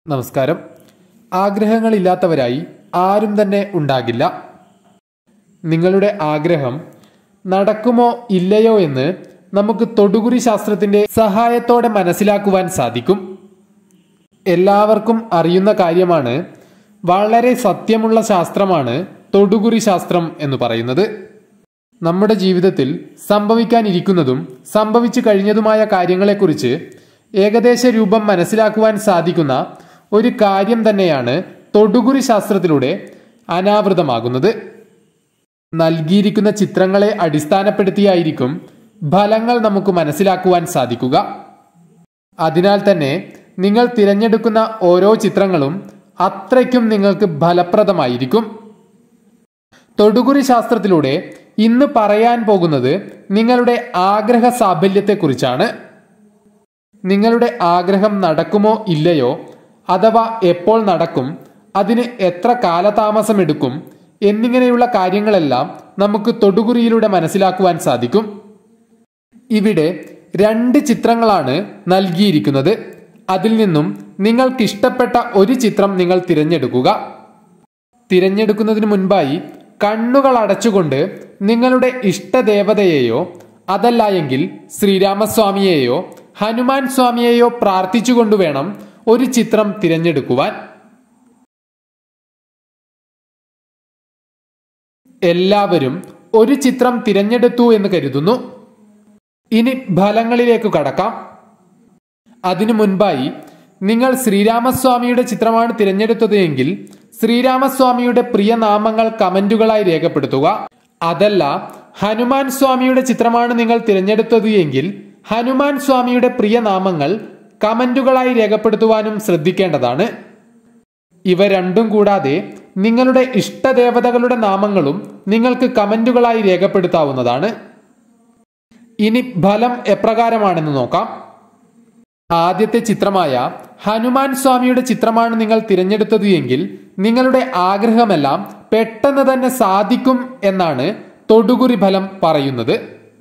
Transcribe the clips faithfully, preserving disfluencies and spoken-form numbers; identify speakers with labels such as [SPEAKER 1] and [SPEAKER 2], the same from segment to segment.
[SPEAKER 1] നമസ്കാരം. ആഗ്രഹങ്ങളില്ലാത്തവരായി ആരും തന്നെ ഉണ്ടാകില്ല. നിങ്ങളുടെ ആഗ്രഹം നടക്കുമോ ഇല്ലയോ എന്ന് നമുക്ക് തൊടുകുറി ശാസ്ത്രത്തിന്റെ സഹായത്തോടെ മനസ്സിലാക്കുവാൻ സാധിക്കും. എല്ലാവർക്കും അറിയുന്ന കാര്യമാണ്, വളരെ സത്യമുള്ള ശാസ്ത്രമാണ് തൊടുകുറി ശാസ്ത്രം എന്ന് പറയുന്നത്. നമ്മുടെ ജീവിതത്തിൽ സംഭവിക്കാനിരിക്കുന്നതും സംഭവിച്ചു കഴിഞ്ഞതുമായ കാര്യങ്ങളെക്കുറിച്ച് ഏകദേശ രൂപം മനസ്സിലാക്കുവാൻ സാധിക്കുന്ന ഒരു കാര്യം തന്നെയാണ് തൊടുകുറി ശാസ്ത്രത്തിലൂടെ അനാവൃതമാകുന്നത്. നൽകിയിരിക്കുന്ന ചിത്രങ്ങളെ അടിസ്ഥാനപ്പെടുത്തിയായിരിക്കും ഫലങ്ങൾ നമുക്ക് മനസ്സിലാക്കുവാൻ സാധിക്കുക. അതിനാൽ തന്നെ നിങ്ങൾ തിരഞ്ഞെടുക്കുന്ന ഓരോ ചിത്രങ്ങളും അത്രയ്ക്കും നിങ്ങൾക്ക് ഫലപ്രദമായിരിക്കും. തൊടുകുറി ശാസ്ത്രത്തിലൂടെ ഇന്ന് പറയാൻ പോകുന്നത് നിങ്ങളുടെ ആഗ്രഹ സാഫല്യത്തെക്കുറിച്ചാണ്. നിങ്ങളുടെ ആഗ്രഹം നടക്കുമോ ഇല്ലയോ, അഥവാ എപ്പോൾ നടക്കും, അതിന് എത്ര കാലതാമസമെടുക്കും എന്നിങ്ങനെയുള്ള കാര്യങ്ങളെല്ലാം നമുക്ക് തൊടുകുറിയിലൂടെ മനസ്സിലാക്കുവാൻ സാധിക്കും. ഇവിടെ രണ്ട് ചിത്രങ്ങളാണ് നൽകിയിരിക്കുന്നത്. അതിൽ നിന്നും നിങ്ങൾക്കിഷ്ടപ്പെട്ട ഒരു ചിത്രം നിങ്ങൾ തിരഞ്ഞെടുക്കുക. തിരഞ്ഞെടുക്കുന്നതിന് മുൻപായി കണ്ണുകൾ അടച്ചുകൊണ്ട് നിങ്ങളുടെ ഇഷ്ടദേവതയെയോ അതല്ല എങ്കിൽ ശ്രീരാമസ്വാമിയെയോ ഹനുമാൻ സ്വാമിയെയോ പ്രാർത്ഥിച്ചുകൊണ്ട് വേണം ഒരു ചിത്രം തിരഞ്ഞെടുക്കുവാൻ. എല്ലാവരും ഒരു ചിത്രം തിരഞ്ഞെടുത്തു എന്ന് കരുതുന്നു. ഇനി ഫലങ്ങളിലേക്ക് കടക്കാം. അതിനു മുൻപായി നിങ്ങൾ ശ്രീരാമസ്വാമിയുടെ ചിത്രമാണ് തിരഞ്ഞെടുത്തത് എങ്കിൽ ശ്രീരാമസ്വാമിയുടെ പ്രിയ നാമങ്ങൾ കമന്റുകളായി രേഖപ്പെടുത്തുക. അതല്ല ഹനുമാൻ സ്വാമിയുടെ ചിത്രമാണ് നിങ്ങൾ തിരഞ്ഞെടുത്തത് എങ്കിൽ ഹനുമാൻ സ്വാമിയുടെ പ്രിയ നാമങ്ങൾ കമന്റുകളായി രേഖപ്പെടുത്തുവാനും ശ്രദ്ധിക്കേണ്ടതാണ്. ഇവ രണ്ടും കൂടാതെ നിങ്ങളുടെ ഇഷ്ടദേവതകളുടെ നാമങ്ങളും നിങ്ങൾക്ക് കമന്റുകളായി രേഖപ്പെടുത്താവുന്നതാണ്. ഇനി ഫലം എപ്രകാരമാണെന്ന് നോക്കാം. ആദ്യത്തെ ചിത്രമായ ഹനുമാൻ സ്വാമിയുടെ ചിത്രമാണ് നിങ്ങൾ തിരഞ്ഞെടുത്തത് എങ്കിൽ നിങ്ങളുടെ ആഗ്രഹമെല്ലാം പെട്ടെന്ന് തന്നെ സാധിക്കും എന്നാണ് തൊടുകുറി ഫലം പറയുന്നത്.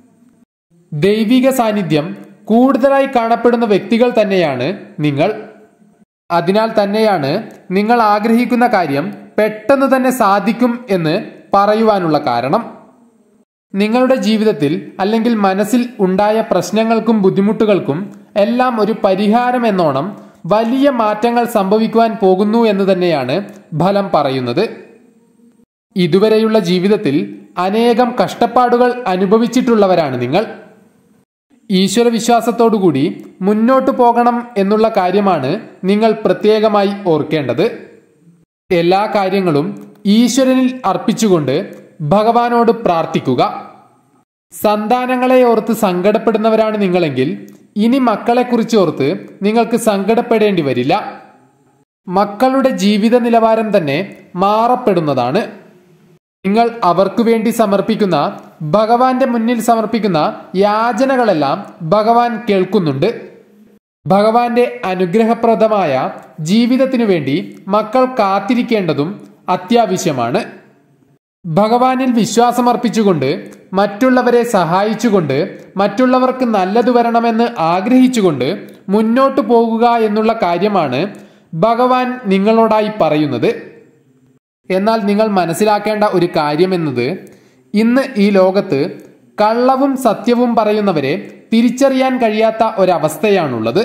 [SPEAKER 1] ദൈവിക സാന്നിധ്യം കൂടുതലായി കാണപ്പെടുന്ന വ്യക്തികൾ തന്നെയാണ് നിങ്ങൾ. അതിനാൽ തന്നെയാണ് നിങ്ങൾ ആഗ്രഹിക്കുന്ന കാര്യം പെട്ടെന്ന് തന്നെ സാധിക്കും എന്ന് പറയുവാനുള്ള കാരണം. നിങ്ങളുടെ ജീവിതത്തിൽ അല്ലെങ്കിൽ മനസ്സിൽ ഉണ്ടായ പ്രശ്നങ്ങൾക്കും ബുദ്ധിമുട്ടുകൾക്കും എല്ലാം ഒരു പരിഹാരം എന്നോണം വലിയ മാറ്റങ്ങൾ സംഭവിക്കുവാൻ പോകുന്നു എന്ന് തന്നെയാണ് ഫലം പറയുന്നത്. ഇതുവരെയുള്ള ജീവിതത്തിൽ അനേകം കഷ്ടപ്പാടുകൾ അനുഭവിച്ചിട്ടുള്ളവരാണ് നിങ്ങൾ. ഈശ്വര വിശ്വാസത്തോടുകൂടി മുന്നോട്ടു പോകണം എന്നുള്ള കാര്യമാണ് നിങ്ങൾ പ്രത്യേകമായി ഓർക്കേണ്ടത്. എല്ലാ കാര്യങ്ങളും ഈശ്വരനിൽ അർപ്പിച്ചുകൊണ്ട് ഭഗവാനോട് പ്രാർത്ഥിക്കുക. സന്താനങ്ങളെ ഓർത്ത് സങ്കടപ്പെടുന്നവരാണ് നിങ്ങളെങ്കിൽ ഇനി മക്കളെക്കുറിച്ച് ഓർത്ത് നിങ്ങൾക്ക് സങ്കടപ്പെടേണ്ടി വരില്ല. മക്കളുടെ ജീവിത നിലവാരം തന്നെ മാറപ്പെടുന്നതാണ്. നിങ്ങൾ അവർക്ക് വേണ്ടി സമർപ്പിക്കുന്ന, ഭഗവാന്റെ മുന്നിൽ സമർപ്പിക്കുന്ന യാചനകളെല്ലാം ഭഗവാൻ കേൾക്കുന്നുണ്ട്. ഭഗവാന്റെ അനുഗ്രഹപ്രദമായ ജീവിതത്തിനു വേണ്ടി മക്കൾ കാത്തിരിക്കേണ്ടതും അത്യാവശ്യമാണ്. ഭഗവാനിൽ വിശ്വാസമർപ്പിച്ചുകൊണ്ട് മറ്റുള്ളവരെ സഹായിച്ചുകൊണ്ട് മറ്റുള്ളവർക്ക് നല്ലത് വരണമെന്ന് ആഗ്രഹിച്ചുകൊണ്ട് മുന്നോട്ടു പോകുക എന്നുള്ള കാര്യമാണ് ഭഗവാൻ നിങ്ങളോടായി പറയുന്നത്. എന്നാൽ നിങ്ങൾ മനസ്സിലാക്കേണ്ട ഒരു കാര്യമെന്നത്, ഇന്ന് ഈ ലോകത്ത് കള്ളവും സത്യവും പറയുന്നവരെ തിരിച്ചറിയാൻ കഴിയാത്ത ഒരവസ്ഥയാണുള്ളത്.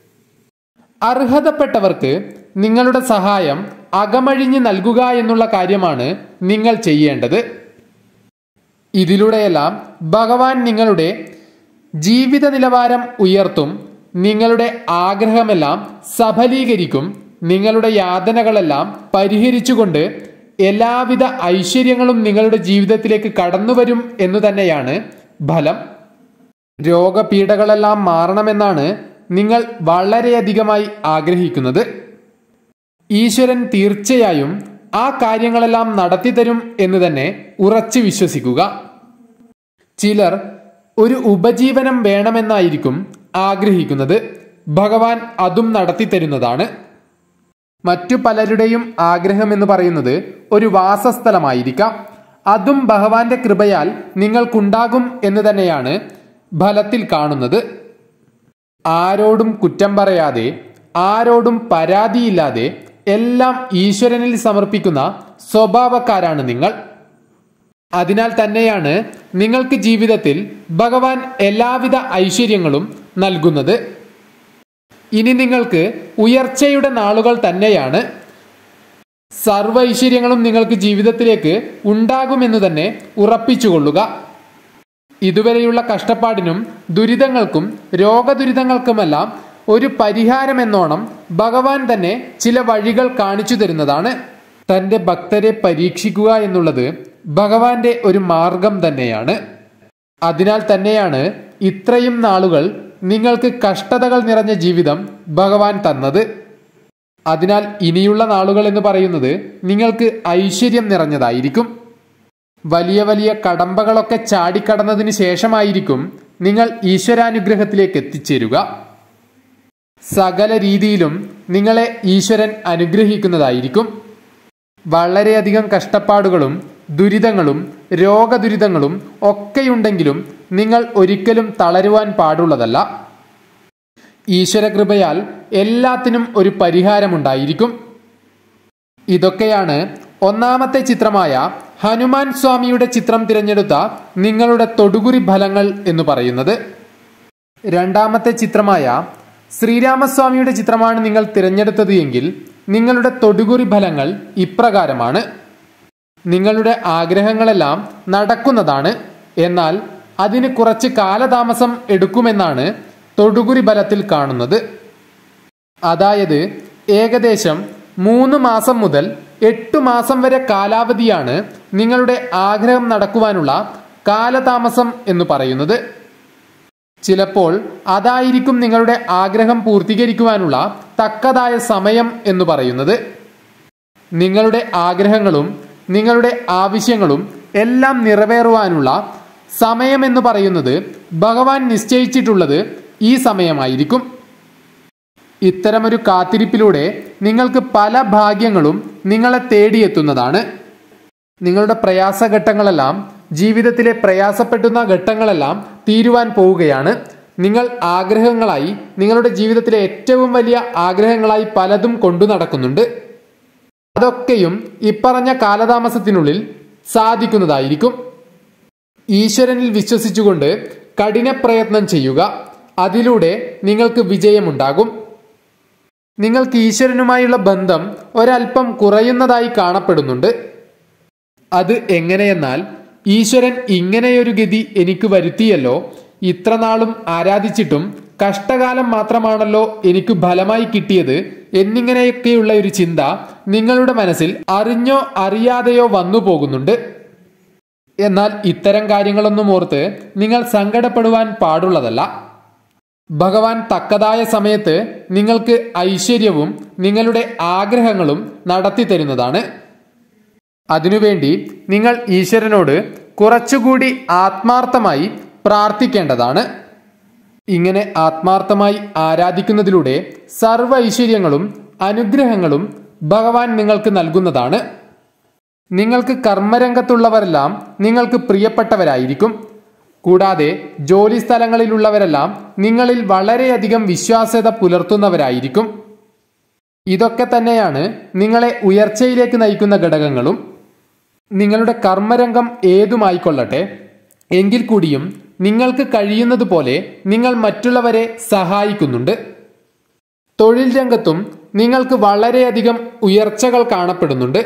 [SPEAKER 1] അർഹതപ്പെട്ടവർക്ക് നിങ്ങളുടെ സഹായം അകമഴിഞ്ഞ് നൽകുക എന്നുള്ള കാര്യമാണ് നിങ്ങൾ ചെയ്യേണ്ടത്. ഇതിലൂടെയെല്ലാം ഭഗവാൻ നിങ്ങളുടെ ജീവിത നിലവാരം ഉയർത്തും, നിങ്ങളുടെ ആഗ്രഹമെല്ലാം സഫലീകരിക്കും, നിങ്ങളുടെ യാതനകളെല്ലാം പരിഹരിച്ചുകൊണ്ട് എല്ലാവിധ ഐശ്വര്യങ്ങളും നിങ്ങളുടെ ജീവിതത്തിലേക്ക് കടന്നു വരും എന്നു തന്നെയാണ് ഫലം. രോഗപീഠകളെല്ലാം മാറണമെന്നാണ് നിങ്ങൾ വളരെയധികമായി ആഗ്രഹിക്കുന്നത്. ഈശ്വരൻ തീർച്ചയായും ആ കാര്യങ്ങളെല്ലാം നടത്തിത്തരും എന്ന് തന്നെ ഉറച്ചു വിശ്വസിക്കുക. ചിലർ ഒരു ഉപജീവനം വേണമെന്നായിരിക്കും ആഗ്രഹിക്കുന്നത്. ഭഗവാൻ അതും നടത്തിത്തരുന്നതാണ്. മറ്റു പലരുടെയും ആഗ്രഹം എന്ന് പറയുന്നത് ഒരു വാസസ്ഥലമായിരിക്കാം. അതും ഭഗവാന്റെ കൃപയാൽ നിങ്ങൾക്കുണ്ടാകും എന്ന് തന്നെയാണ് ഫലത്തിൽ കാണുന്നത്. ആരോടും കുറ്റം പറയാതെ ആരോടും പരാതിയില്ലാതെ എല്ലാം ഈശ്വരനിൽ സമർപ്പിക്കുന്ന സ്വഭാവക്കാരാണ് നിങ്ങൾ. അതിനാൽ തന്നെയാണ് നിങ്ങൾക്ക് ജീവിതത്തിൽ ഭഗവാൻ എല്ലാവിധ ഐശ്വര്യങ്ങളും നൽകുന്നത്. ഇനി നിങ്ങൾക്ക് ഉയർച്ചയുടെ നാളുകൾ തന്നെയാണ്. സർവ്വ ഐശ്വര്യങ്ങളും നിങ്ങൾക്ക് ജീവിതത്തിലേക്ക് ഉണ്ടാകുമെന്ന് തന്നെ ഉറപ്പിച്ചുകൊള്ളുക. ഇതുവരെയുള്ള കഷ്ടപ്പാടിനും ദുരിതങ്ങൾക്കും രോഗദുരിതങ്ങൾക്കുമെല്ലാം ഒരു പരിഹാരമെന്നോണം ഭഗവാൻ തന്നെ ചില വഴികൾ കാണിച്ചു തരുന്നതാണ്. തൻ്റെ ഭക്തരെ പരീക്ഷിക്കുക എന്നുള്ളത് ഭഗവാന്റെ ഒരു മാർഗം തന്നെയാണ്. അതിനാൽ തന്നെയാണ് ഇത്രയും നാളുകൾ നിങ്ങൾക്ക് കഷ്ടതകൾ നിറഞ്ഞ ജീവിതം ഭഗവാൻ തന്നത്. അതിനാൽ ഇനിയുള്ള നാളുകൾ എന്ന് പറയുന്നത് നിങ്ങൾക്ക് ഐശ്വര്യം നിറഞ്ഞതായിരിക്കും. വലിയ വലിയ കടമ്പകളൊക്കെ ചാടിക്കടന്നതിന് ശേഷമായിരിക്കും നിങ്ങൾ ഈശ്വരാനുഗ്രഹത്തിലേക്ക് എത്തിച്ചേരുക. സകല രീതിയിലും നിങ്ങളെ ഈശ്വരൻ അനുഗ്രഹിക്കുന്നതായിരിക്കും. വളരെയധികം കഷ്ടപ്പാടുകളും ദുരിതങ്ങളും രോഗദുരിതങ്ങളും ഒക്കെയുണ്ടെങ്കിലും നിങ്ങൾ ഒരിക്കലും തളരുവാൻ പാടുള്ളതല്ല. ഈശ്വരകൃപയാൽ എല്ലാത്തിനും ഒരു പരിഹാരമുണ്ടായിരിക്കും. ഇതൊക്കെയാണ് ഒന്നാമത്തെ ചിത്രമായ ഹനുമാൻ സ്വാമിയുടെ ചിത്രം തിരഞ്ഞെടുത്ത നിങ്ങളുടെ തൊടുകുറി ഫലങ്ങൾ എന്ന് പറയുന്നത്. രണ്ടാമത്തെ ചിത്രമായ ശ്രീരാമസ്വാമിയുടെ ചിത്രമാണ് നിങ്ങൾ തിരഞ്ഞെടുത്തത് എങ്കിൽ നിങ്ങളുടെ തൊടുകുറി ഫലങ്ങൾ ഇപ്രകാരമാണ്. നിങ്ങളുടെ ആഗ്രഹങ്ങളെല്ലാം നടക്കുന്നതാണ്. എന്നാൽ അതിന് കുറച്ച് കാലതാമസം എടുക്കുമെന്നാണ് തൊടുകുറി ഫലത്തിൽ കാണുന്നത്. അതായത് ഏകദേശം മൂന്ന് മാസം മുതൽ എട്ട് മാസം വരെ കാലാവധിയാണ് നിങ്ങളുടെ ആഗ്രഹം നടക്കുവാനുള്ള കാലതാമസം എന്ന് പറയുന്നത്. ചിലപ്പോൾ അതായിരിക്കും നിങ്ങളുടെ ആഗ്രഹം പൂർത്തീകരിക്കുവാനുള്ള തക്കതായ സമയം എന്ന് പറയുന്നത്. നിങ്ങളുടെ ആഗ്രഹങ്ങളും നിങ്ങളുടെ ആവശ്യങ്ങളും എല്ലാം നിറവേറുവാനുള്ള സമയമെന്ന് പറയുന്നത് ഭഗവാൻ നിശ്ചയിച്ചിട്ടുള്ളത് ഈ സമയമായിരിക്കും. ഇത്തരമൊരു കാത്തിരിപ്പിലൂടെ നിങ്ങൾക്ക് പല ഭാഗ്യങ്ങളും നിങ്ങളെ തേടിയെത്തുന്നതാണ്. നിങ്ങളുടെ പ്രയാസഘട്ടങ്ങളെല്ലാം, ജീവിതത്തിലെ പ്രയാസപ്പെടുന്ന ഘട്ടങ്ങളെല്ലാം തീരുവാൻ പോവുകയാണ്. നിങ്ങൾ ആഗ്രഹങ്ങളായി, നിങ്ങളുടെ ജീവിതത്തിലെ ഏറ്റവും വലിയ ആഗ്രഹങ്ങളായി പലതും കൊണ്ടു നടക്കുന്നുണ്ട്. അതൊക്കെയും ഇപ്പറഞ്ഞ കാലതാമസത്തിനുള്ളിൽ സാധിക്കുന്നതായിരിക്കും. ഈശ്വരനിൽ വിശ്വസിച്ചുകൊണ്ട് കഠിന പ്രയത്നം ചെയ്യുക. അതിലൂടെ നിങ്ങൾക്ക് വിജയമുണ്ടാകും. നിങ്ങൾക്ക് ഈശ്വരനുമായുള്ള ബന്ധം ഒരല്പം കുറയുന്നതായി കാണപ്പെടുന്നുണ്ട്. അത് എങ്ങനെയെന്നാൽ, ഈശ്വരൻ ഇങ്ങനെയൊരു ഗതി എനിക്ക് വരുത്തിയല്ലോ, ഇത്ര നാളും ആരാധിച്ചിട്ടും കഷ്ടകാലം മാത്രമാണല്ലോ എനിക്ക് ഫലമായി കിട്ടിയത് എന്നിങ്ങനെയൊക്കെയുള്ള ഒരു ചിന്ത നിങ്ങളുടെ മനസ്സിൽ അറിഞ്ഞോ അറിയാതെയോ വന്നു പോകുന്നുണ്ട്. എന്നാൽ ഇത്തരം കാര്യങ്ങളൊന്നും ഓർത്ത് നിങ്ങൾ സങ്കടപ്പെടുവാൻ പാടുള്ളതല്ല. ഭഗവാൻ തക്കതായ സമയത്ത് നിങ്ങൾക്ക് ഐശ്വര്യവും നിങ്ങളുടെ ആഗ്രഹങ്ങളും നടത്തി തരുന്നതാണ്. അതിനുവേണ്ടി നിങ്ങൾ ഈശ്വരനോട് കുറച്ചുകൂടി ആത്മാർത്ഥമായി പ്രാർത്ഥിക്കേണ്ടതാണ്. ഇങ്ങനെ ആത്മാർത്ഥമായി ആരാധിക്കുന്നതിലൂടെ സർവ്വ ഐശ്വര്യങ്ങളും അനുഗ്രഹങ്ങളും ഭഗവാൻ നിങ്ങൾക്ക് നൽകുന്നതാണ്. നിങ്ങൾക്ക് കർമ്മരംഗത്തുള്ളവരെല്ലാം നിങ്ങൾക്ക് പ്രിയപ്പെട്ടവരായിരിക്കും. കൂടാതെ ജോലി സ്ഥലങ്ങളിലുള്ളവരെല്ലാം നിങ്ങളിൽ വളരെയധികം വിശ്വാസ്യത പുലർത്തുന്നവരായിരിക്കും. ഇതൊക്കെ തന്നെയാണ് നിങ്ങളെ ഉയർച്ചയിലേക്ക് നയിക്കുന്ന ഘടകങ്ങളും. നിങ്ങളുടെ കർമ്മരംഗം ഏതുമായിക്കൊള്ളട്ടെ, എങ്കിൽ കൂടിയും നിങ്ങൾക്ക് കഴിയുന്നത് പോലെ നിങ്ങൾ മറ്റുള്ളവരെ സഹായിക്കുന്നുണ്ട്. തൊഴിൽ രംഗത്തും നിങ്ങൾക്ക് വളരെയധികം ഉയർച്ചകൾ കാണപ്പെടുന്നുണ്ട്.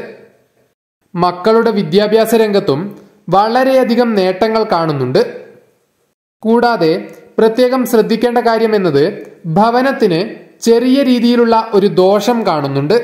[SPEAKER 1] മക്കളുടെ വിദ്യാഭ്യാസ രംഗത്തും വളരെയധികം നേട്ടങ്ങൾ കാണുന്നുണ്ട്. കൂടാതെ പ്രത്യേകം ശ്രദ്ധിക്കേണ്ട കാര്യം എന്നത് ഭവനത്തിന് ചെറിയ രീതിയിലുള്ള ഒരു ദോഷം കാണുന്നുണ്ട്.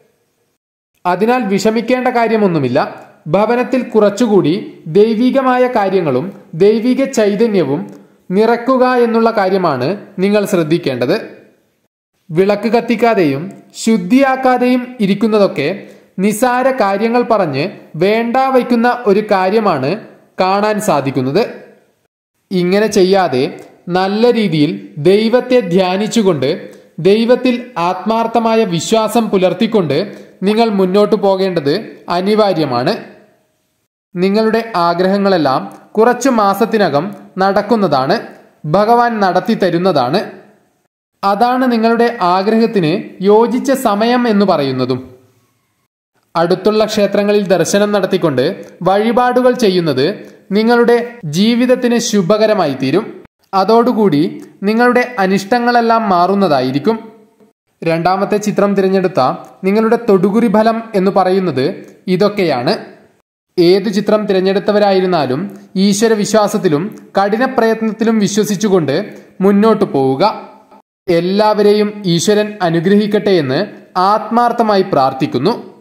[SPEAKER 1] അതിനാൽ വിഷമിക്കേണ്ട കാര്യമൊന്നുമില്ല. ഭവനത്തിൽ കുറച്ചുകൂടി ദൈവികമായ കാര്യങ്ങളും ദൈവിക ചൈതന്യവും നിറക്കുക എന്നുള്ള കാര്യമാണ് നിങ്ങൾ ശ്രദ്ധിക്കേണ്ടത്. വിളക്ക് കത്തിക്കാതെയും ശുദ്ധിയാക്കാതെയും ഇരിക്കുന്നതൊക്കെ നിസാര കാര്യങ്ങൾ പറഞ്ഞ് വേണ്ട വയ്ക്കുന്ന ഒരു കാര്യമാണ് കാണാൻ സാധിക്കുന്നത്. ഇങ്ങനെ ചെയ്യാതെ നല്ല രീതിയിൽ ദൈവത്തെ ധ്യാനിച്ചുകൊണ്ട് ദൈവത്തിൽ ആത്മാർത്ഥമായ വിശ്വാസം പുലർത്തിക്കൊണ്ട് നിങ്ങൾ മുന്നോട്ടു പോകേണ്ടത് അനിവാര്യമാണ്. നിങ്ങളുടെ ആഗ്രഹങ്ങളെല്ലാം കുറച്ചു മാസത്തിനകം നടക്കുന്നതാണ്. ഭഗവാൻ നടത്തി തരുന്നതാണ്. അതാണ് നിങ്ങളുടെ ആഗ്രഹത്തിന് യോജിച്ച സമയം എന്ന് പറയുന്നതും. അടുത്തുള്ള ക്ഷേത്രങ്ങളിൽ ദർശനം നടത്തിക്കൊണ്ട് വഴിപാടുകൾ ചെയ്യുന്നത് നിങ്ങളുടെ ജീവിതത്തിന് ശുഭകരമായി തീരും. അതോടുകൂടി നിങ്ങളുടെ അനിഷ്ടങ്ങളെല്ലാം മാറുന്നതായിരിക്കും. രണ്ടാമത്തെ ചിത്രം തിരഞ്ഞെടുത്ത നിങ്ങളുടെ തൊടുകുറി ഫലം എന്ന് പറയുന്നത് ഇതൊക്കെയാണ്. ഏതു ചിത്രം തിരഞ്ഞെടുത്തവരായിരുന്നാലും ഈശ്വര വിശ്വാസത്തിലും കഠിന പ്രയത്നത്തിലും വിശ്വസിച്ചുകൊണ്ട് മുന്നോട്ടു പോവുക. എല്ലാവരെയും ഈശ്വരൻ അനുഗ്രഹിക്കട്ടെ എന്ന് ആത്മാർത്ഥമായി പ്രാർത്ഥിക്കുന്നു.